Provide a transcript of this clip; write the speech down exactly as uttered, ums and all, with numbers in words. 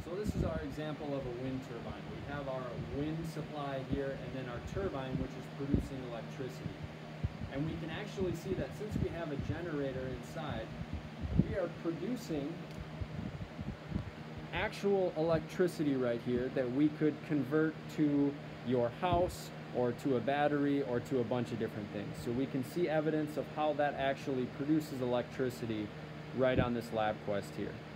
So this is our example of a wind turbine. We have our wind supply here and then our turbine, which is producing electricity. And we can actually see that since we have a generator inside, we are producing actual electricity right here that we could convert to your house or to a battery or to a bunch of different things. So we can see evidence of how that actually produces electricity right on this LabQuest here.